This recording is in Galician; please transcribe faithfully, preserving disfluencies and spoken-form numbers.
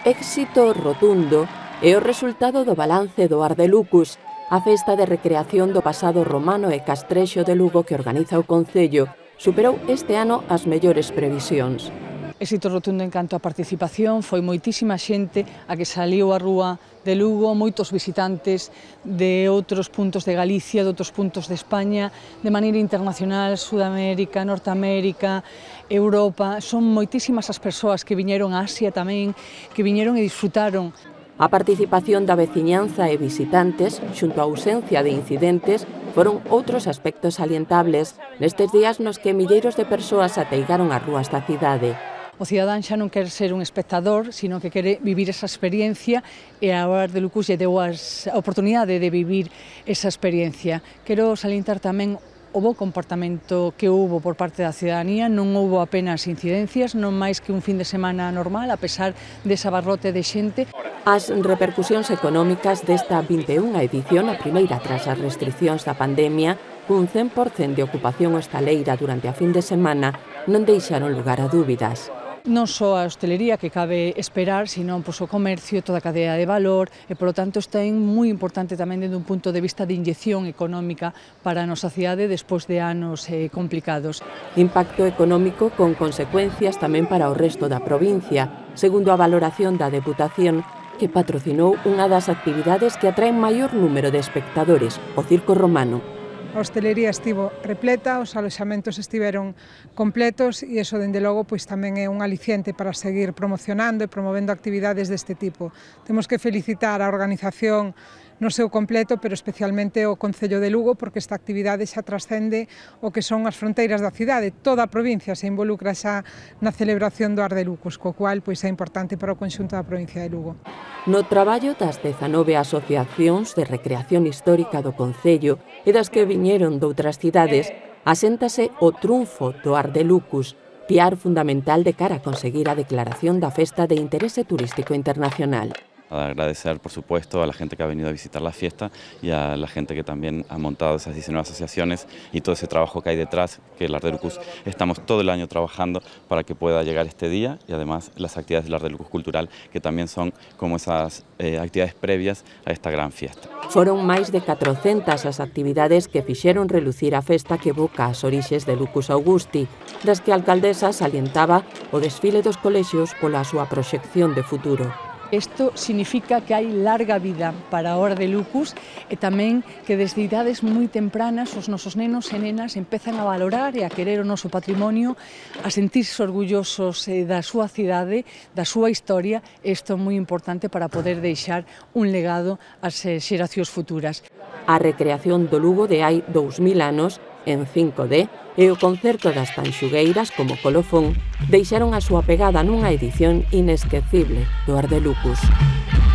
Éxito rotundo é o resultado do balance do Ardelucus, a festa de recreación do pasado romano e castrexo de Lugo que organiza o Concello, superou este ano as mellores previsións. Éxito rotundo en canto a participación, foi moitísima xente a que saliu á rúa de Lugo, moitos visitantes de outros puntos de Galicia, de outros puntos de España, de maneira internacional, Sudamérica, Norteamérica, Europa. Son moitísimas as persoas que viñeron a Asia tamén, que viñeron e disfrutaron. A participación da veciñanza e visitantes, xunto á ausencia de incidentes, foron outros aspectos salientables nestes días nos que milleiros de persoas ateigaron as rúas da cidade. O cidadán xa non quer ser un espectador, sino que quere vivir esa experiencia e a Ardelucus lle deu a oportunidade de vivir esa experiencia. Quero salientar tamén o bo comportamento que houbo por parte da cidadanía, non houbo apenas incidencias, non máis que un fin de semana normal, a pesar dese abarrote de xente. As repercusións económicas desta vinte e unha edición, a primeira tras as restriccións da pandemia, cun cen por cen de ocupación hostaleira durante a fin de semana, non deixaron lugar a dúbidas. Non só a hostelería que cabe esperar, sino pois, o comercio, toda a cadea de valor, e, polo tanto, está en moi importante tamén desde un punto de vista de inyección económica para a nosa cidade despois de anos eh, complicados. Impacto económico con consecuencias tamén para o resto da provincia, segundo a valoración da Deputación, que patrocinou unha das actividades que atraen maior número de espectadores, o Circo Romano. A hostelería estivo repleta, os aloxamentos estiveron completos e iso, dende logo, pois tamén é un aliciente para seguir promocionando e promovendo actividades deste tipo. Temos que felicitar a organización no seu completo, pero especialmente o Concello de Lugo, porque esta actividade xa trascende o que son as fronteiras da cidade. Toda a provincia se involucra xa na celebración do Ardelucus, co cual pois é importante para o conxunto da provincia de Lugo. No traballo das dezanove asociacións de recreación histórica do Concello e das que viñeron doutras cidades, aséntase o triunfo do Ardelucus, piar fundamental de cara a conseguir a declaración da Festa de Interese Turístico Internacional. Agradecer, por supuesto, a la gente que ha venido a visitar la fiesta y a la gente que también ha montado esas diecinueve asociaciones y todo ese trabajo que hay detrás, que el Ardelucus estamos todo el año trabajando para que pueda llegar este día, y además las actividades del Ardelucus Cultural, que también son como esas eh, actividades previas a esta gran fiesta. Foron máis de catrocentas as actividades que fixeron relucir a festa que evoca as orixes de Lucus Augusti, das que a alcaldesa salientaba o desfile dos colexios pola súa proxección de futuro. Isto significa que hai larga vida para o Ardelucus e tamén que desde idades moi tempranas os nosos nenos e nenas empezan a valorar e a querer o noso patrimonio, a sentirse orgullosos da súa cidade, da súa historia. Isto é moi importante para poder deixar un legado ás xeracións futuras. A recreación do Lugo de hai dous mil anos en cinco D e o concerto das Tanxugueiras como colofón deixaron a súa pegada nunha edición inesquecible do Ardelucus.